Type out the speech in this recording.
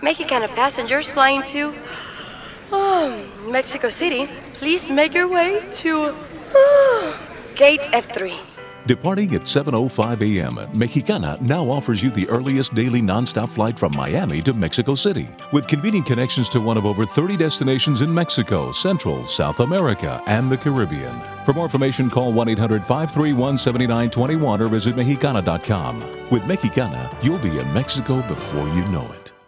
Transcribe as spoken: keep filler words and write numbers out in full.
Mexicana passengers flying to oh, Mexico City, please make your way to oh, Gate F three. Departing at seven oh five a m, Mexicana now offers you the earliest daily nonstop flight from Miami to Mexico City, with convenient connections to one of over thirty destinations in Mexico, Central, South America, and the Caribbean. For more information, call one eight hundred, five three one, seven nine two one or visit Mexicana dot com. With Mexicana, you'll be in Mexico before you know it.